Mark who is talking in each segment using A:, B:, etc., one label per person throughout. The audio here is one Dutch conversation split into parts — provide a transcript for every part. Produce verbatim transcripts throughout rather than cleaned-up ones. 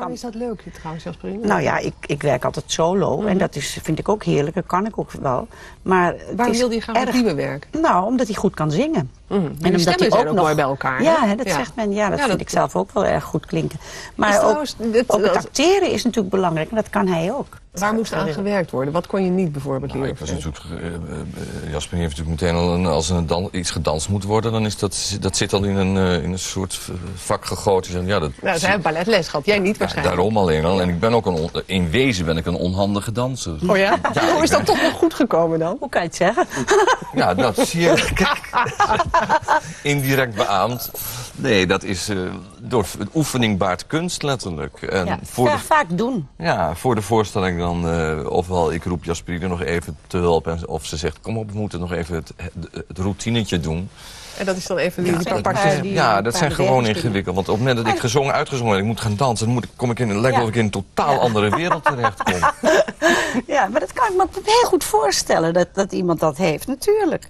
A: Waarom is dat leuk trouwens, Jasperine?
B: Nou ja, ik, ik werk altijd solo mm-hmm. en dat is, vind ik ook heerlijk, dat kan ik ook wel. Maar
A: waarom wilde je graag met Liebe werken?
B: Nou, omdat hij goed kan zingen.
A: Mm. En, en omdat hij ook, ook nog mooi bij elkaar.
B: Ja, hè, dat ja. zegt men. Ja, dat ja, vind dat... ik zelf ook wel erg goed klinken. Maar ook, trouwens, dit, ook het acteren is natuurlijk belangrijk en dat kan hij ook.
A: Waar moest aan gewerkt worden? Wat kon je niet bijvoorbeeld leren?
C: Nou, ik was natuurlijk, uh, uh, Jasperine heeft natuurlijk meteen al een, als er een dan, iets gedanst moet worden, dan is dat, dat zit al in een, uh, in een soort vak gegoten. Ja, dat,
A: nou, zij hebben balletles gehad, jij niet waarschijnlijk.
C: Ja, daarom alleen al. En ik ben ook een on, in wezen ben ik een onhandige danser.
A: Oh ja? ja Hoe is dat ben... toch nog goed gekomen dan?
B: Hoe kan je het zeggen?
C: Ja, dat zie je. Kijk, indirect beaamd. Nee, dat is uh, door oefening baart kunst letterlijk. En
B: ja,
C: voor
B: ja,
C: de,
B: vaak doen.
C: Ja, voor de voorstelling dan, uh, ofwel ik roep Jasperine nog even te hulp, en, of ze zegt, kom op, we moeten nog even het, het, het routinetje doen.
A: En dat is dan even die,
C: ja,
A: die paar
C: dat,
A: partjes.
C: Die, ja, dat zijn gewoon ingewikkeld. Want op het moment dat ik gezongen, uitgezongen en ik moet gaan dansen, dan moet ik, kom ik in, lijkt ja. of ik in een totaal ja. andere wereld terechtkom.
B: Ja, maar dat kan ik me heel goed voorstellen, dat, dat iemand dat heeft, natuurlijk.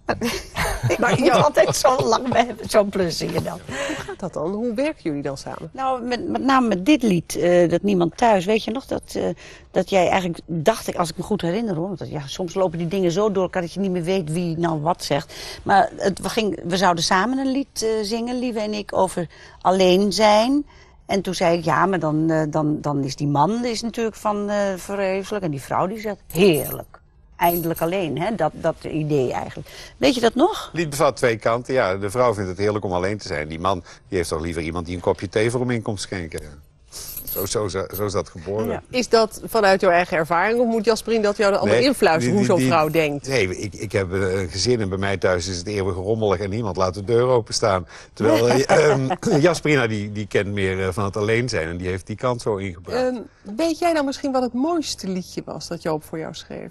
B: Ik mag je altijd zo lang bij hebben, zo'n plezier dan.
A: Hoe gaat dat dan? Hoe werken jullie dan samen?
B: Nou, met, met name met dit lied, uh, dat Niemand Thuis. Weet je nog dat, uh, dat jij eigenlijk, dacht ik, als ik me goed herinner hoor. Want dat, ja, soms lopen die dingen zo door elkaar dat je niet meer weet wie nou wat zegt. Maar het, we, ging, we zouden samen een lied uh, zingen, Lieve en ik, over alleen zijn. En toen zei ik, ja, maar dan, uh, dan, dan is die man die is natuurlijk van uh, vreselijk. En die vrouw die zegt, heerlijk. Eindelijk alleen, hè? Dat, dat idee eigenlijk. Weet je dat nog?
D: Lied bevat twee kanten. Ja, de vrouw vindt het heerlijk om alleen te zijn. Die man die heeft toch liever iemand die een kopje thee voor hem in komt schenken. Zo, zo, zo, zo is dat geboren. Ja.
A: Is dat vanuit jouw eigen ervaring of moet Jasperine dat jou allemaal nee, influisteren hoe zo'n vrouw denkt?
D: Nee, ik, ik heb een gezin en bij mij thuis is het eeuwig rommelig en niemand laat de deur openstaan. Terwijl um, Jasperine die, die kent meer van het alleen zijn en die heeft die kant zo ingebracht. Um,
A: weet jij nou misschien wat het mooiste liedje was dat Joop voor jou schreef?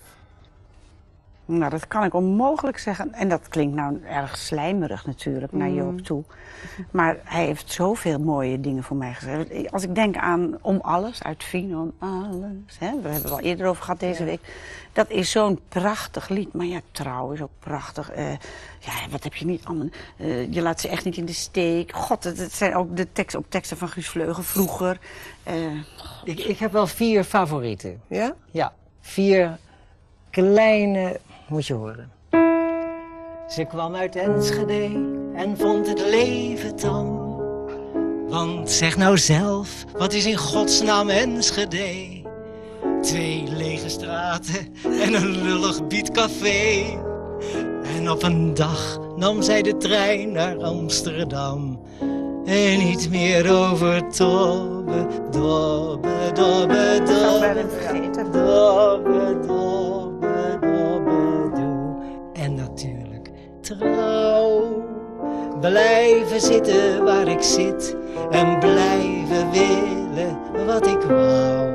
B: Nou, dat kan ik onmogelijk zeggen. En dat klinkt nou erg slijmerig natuurlijk, mm. naar Joop toe. Maar hij heeft zoveel mooie dingen voor mij geschreven. Als ik denk aan Om Alles, uit Vien, Om Alles. Hè, daar hebben we het al eerder over gehad deze ja. week. Dat is zo'n prachtig lied. Maar ja, Trouw is ook prachtig. Uh, ja, wat heb je niet allemaal... Uh, je laat ze echt niet in de steek. God, het, het zijn ook de teksten, ook teksten van Guus Vleugel vroeger. Uh,
E: ik, ik heb wel vier favorieten.
A: Ja?
E: Ja, vier kleine... Moet je horen. Ze kwam uit Enschede en vond het leven tam. Want zeg nou zelf, wat is in godsnaam Enschede? Twee lege straten en een lullig bietcafé. En op een dag nam zij de trein naar Amsterdam. En niet meer over Tobbe, Dobbe, Dobbe, Dobbe, Dobbe, Dobbe, Dobbe, Doe. En natuurlijk trouw. Blijven zitten waar ik zit en blijven willen wat ik wou.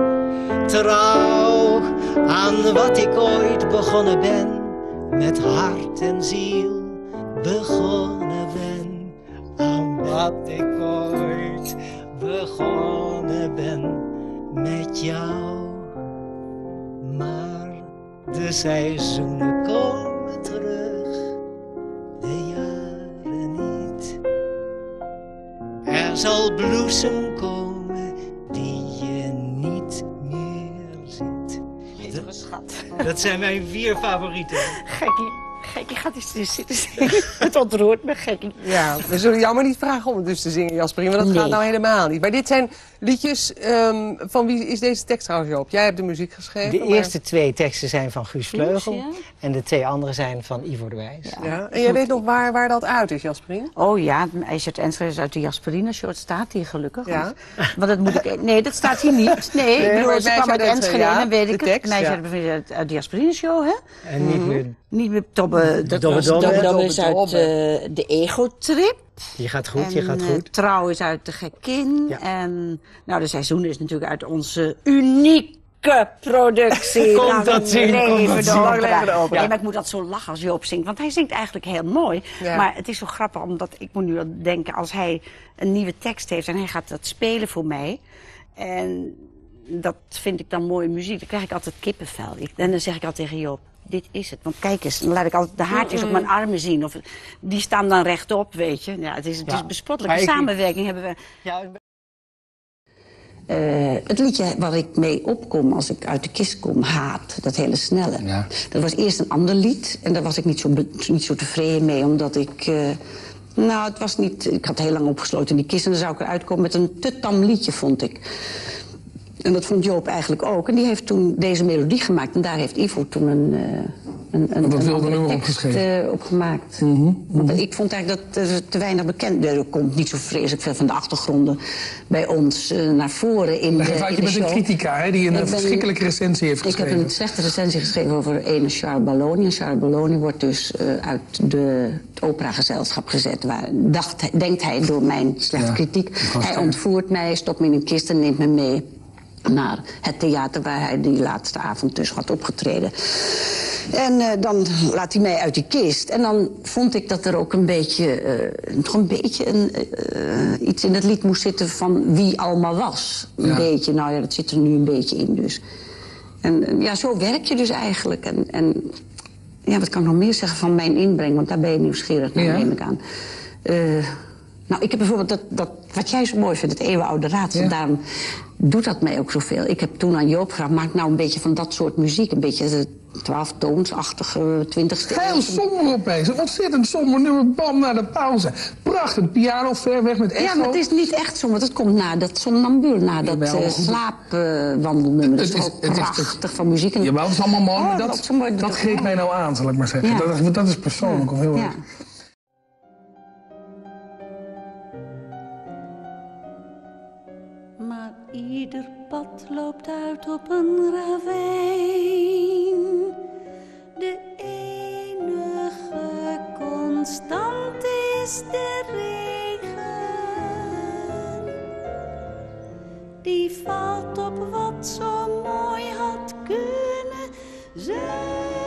E: Trouw aan wat ik ooit begonnen ben, met hart en ziel begonnen ben. Aan wat ik ooit begonnen ben met jou. Maar de seizoenen komen terug, de jaren niet. Er zal bloesem komen die je niet meer ziet.
B: Dat, schat.
E: Dat zijn mijn vier favorieten.
B: Gekkie. Gekkie gaat eens zitten zingen. Het ontroert me, Gekkie.
A: Ja, we zullen jou maar niet vragen om het dus te zingen, Jasperine. Want dat nee. gaat nou helemaal niet. Maar dit zijn liedjes... Um, van wie is deze tekst trouwens, Joop? Jij hebt de muziek geschreven.
E: De
A: maar...
E: eerste twee teksten zijn van Guus Vleugel.
B: Ja.
E: En de twee andere zijn van Ivo de Wijs.
A: Ja. Ja. En jij weet nog waar, waar dat uit is, Jasperine?
B: Oh ja, IJs uit Enschede is uit de Jasperine Show. Het staat hier gelukkig.
A: Ja.
B: Want dat moet ik... Nee, dat staat hier niet. Nee, nee ik bedoel, ze kwam uit Enschede ja, en dan weet ik het. Tekst, IJs ja. uit de Jasperine Show, hè?
E: En niet meer...
B: Niet meer Tobbe...
E: Dobbe Dobbe.
B: Dobbe is uit uh, de Ego-trip.
E: Die gaat goed, die
B: en,
E: gaat goed.
B: Uh, Trouw is uit de Gekkin.
E: Ja.
B: En nou, de seizoen is natuurlijk uit onze unieke productie.
E: Komt dat zien, komt dat zien.
B: Lang leven erop. Ja. Nee, maar ik moet dat zo lachen als Joop zingt. Want hij zingt eigenlijk heel mooi. Ja. Maar het is zo grappig, omdat ik moet nu denken... als hij een nieuwe tekst heeft en hij gaat dat spelen voor mij... En dat vind ik dan mooie muziek. Dan krijg ik altijd kippenvel. Ik, en dan zeg ik altijd tegen Joop... Dit is het. Want kijk eens, dan laat ik altijd de haartjes mm-hmm. op mijn armen zien. Of, die staan dan rechtop, weet je. Ja, het is, het ja. is bespottelijk. De samenwerking ik... hebben we... Ja.
F: Uh, het liedje waar ik mee opkom als ik uit de kist kom, Haat, dat hele snelle.
G: Ja.
F: Dat was eerst een ander lied en daar was ik niet zo, niet zo tevreden mee, omdat ik... Uh, nou, het was niet... Ik had heel lang opgesloten in die kist en dan zou ik eruit komen met een te tam liedje, vond ik. En dat vond Joop eigenlijk ook. En die heeft toen deze melodie gemaakt en daar heeft Ivo toen een... Uh, Een, een,
G: dat wilde
F: een
G: nummer
F: tekst
G: opgeschreven.
F: Uh, opgemaakt.
G: Mm-hmm, mm-hmm.
F: Want ik vond eigenlijk dat er te weinig bekend... Er komt niet zo vreselijk veel van de achtergronden bij ons uh, naar voren in
G: Leg
F: de,
G: even uit,
F: in
G: je
F: de
G: bent
F: show.
G: een critica, hè, die een
F: ben,
G: verschrikkelijke recensie heeft geschreven.
F: Ik heb een slechte recensie geschreven over ene Charles Balloni. En Charles Balloni wordt dus uh, uit de, het operagezelschap gezet. Waar, dacht, denkt hij door mijn slechte ja, kritiek. Hij ontvoert mij, stopt me in een kist en neemt me mee naar het theater waar hij die laatste avond dus had opgetreden. En uh, dan laat hij mij uit die kist. En dan vond ik dat er ook een beetje, uh, nog een beetje een, uh, iets in het lied moest zitten van wie allemaal was. Een ja. beetje, nou ja, dat zit er nu een beetje in dus. En uh, ja, zo werk je dus eigenlijk. En, en ja, wat kan ik nog meer zeggen van mijn inbreng? Want daar ben je nieuwsgierig naar, ja. neem ik aan. Uh, nou, ik heb bijvoorbeeld dat, dat, wat jij zo mooi vindt, het eeuwenoude raadsel. Ja. Daarom doet dat mij ook zoveel. Ik heb toen aan Joop gevraagd, maak nou een beetje van dat soort muziek. Een beetje twaalftoonsachtige, twintigste
G: Heel somber opeens. Een ontzettend somber nummer, bam, naar de pauze. Prachtig, piano ver weg met echo.
F: Ja, maar het is niet echt somber. Dat komt na dat somnambul, na dat uh, slaapwandelnummer. Uh, dat is ook prachtig het, van muziek. En...
G: Ja, maar het is allemaal mooi,
F: oh,
G: maar dat, dat, mooi, dat, dat greep mij nou aan, zal ik maar zeggen. Ja. Dat, dat is persoonlijk ja. of heel erg. Ja.
H: Maar ieder pad loopt uit op een ravijn. De enige constant is de regen. Die valt op wat zo mooi had kunnen zijn.